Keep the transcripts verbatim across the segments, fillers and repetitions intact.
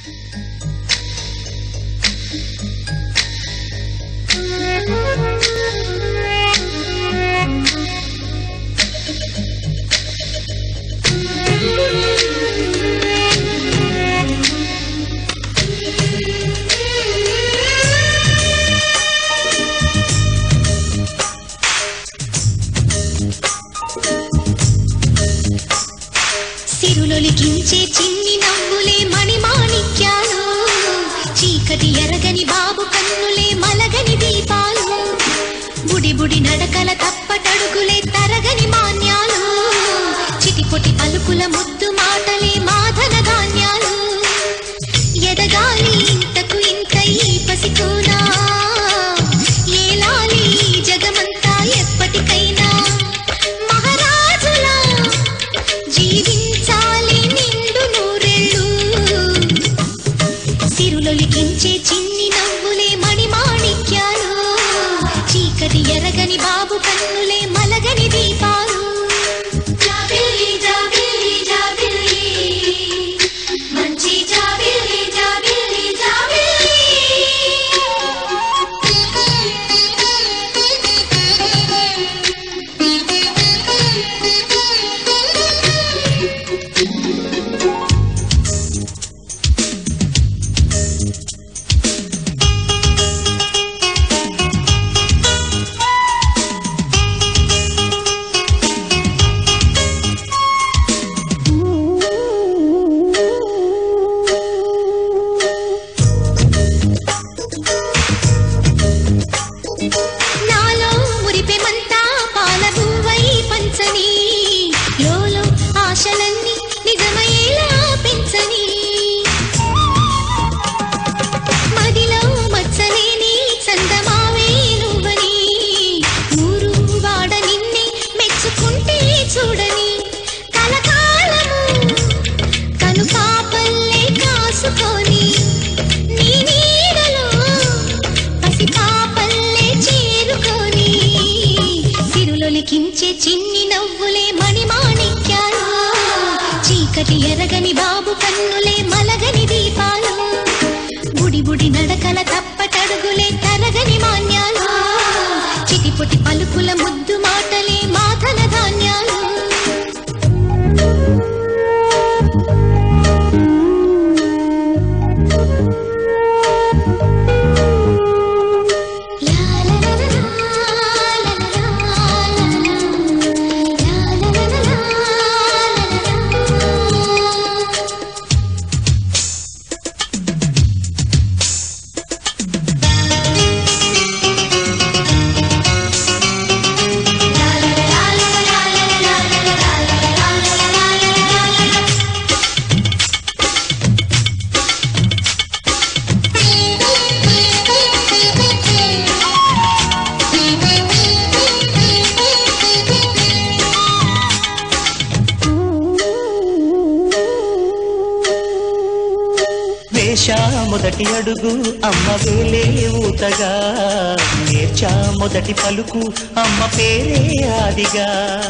సిరులొలికించే చిన్ని నవ్వులే మణిమాణిక్యాలు, చీకటి ఎరగని బాబు కన్నులే మలగని దీపాలు, బుడి బుడి నడకల తప్పటడుగులే తరగని మాన్యాలు, చిటిపొటి పలుకుల ముద్దు మాటలే మాధన ధాన్యాలు, ఎదగాలి ఇంతకు ఇంత ఈ పసికోనా, ఏలాలి జగమంతా ఎప్పటికైనా, మహారాజులా జీవించాలి నిండు నూరెళ్ళు, సిరులొలికించే చిన్ని నవ్వులే మణిమాణిక్యాలు, చీకటి ఎరగని బాబు కన్నులే మలగని దీపాలు. జాబిల్లి జాబిల్లి జాబిల్లి మంచి జాబిల్లి జాబిల్లి జాబిల్లి. నాలో మురిపెమంతా పాలబువ్వై పంచని, లోలో ఆశలన్నీ నిజమయ్యేలా పెంచని, మదిలో మచ్చలేని చందమావే నువ్వని, ఊరు వాడ నిన్నే మెచ్చుకుంటే చూడని, కలకాలము కను పాపల్లే కాసుకొని, నీ నీడలో పసి పాపల్లే చేరుకొని, సిరులొలికించే చిన్ని నవ్వులే మణిమాణిక్యాలు, చీకటి ఎరగని బాబు కన్నులే మలగని దీపాలు, బుడి బుడి నడకల తప్పటడుగులే తరగని మాన్యాలు, చిటిపొటి పలుకుల ముద్దు మాటలే మాధన ధాన్యాలు. వేశా మొదటి అడుగు అమ్మ వేలే ఊతగా, నేర్చా మొదటి పలుకు అమ్మ పేరే ఆదిగా,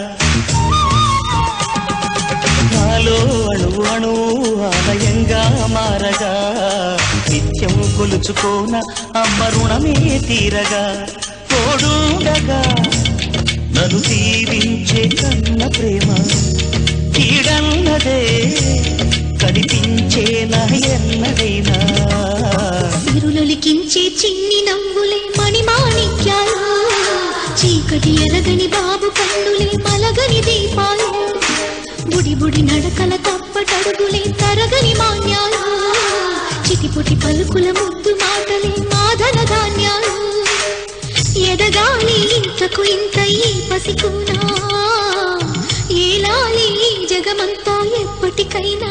నాలో అణువు అణువు ఆలయంగా మారగా, నిత్యం కొలుచుకోన అమ్మ రుణమే తీరగా, తోడుండగా నన్ను దీవించే కన్న ప్రేమ కీడన్నదే కనిపించేనా ఎన్నడైనా, సిరులొలికించే చిన్ని నవ్వులే మణిమాణిక్యాలు, చీకటి ఎరగని బాబు కన్నులే మలగని దీపాలు, బుడి బుడి నడకల తప్పటడుగులే తరగని మాన్యాలు, చిటిపొటి పలుకుల ముద్దు మాటలే మాధన ధాన్యాలు, ఎదగాలి ఇంతకు ఇంత ఈ పసికోనా, ఏలాలి జగమంతా ఎప్పటికైనా.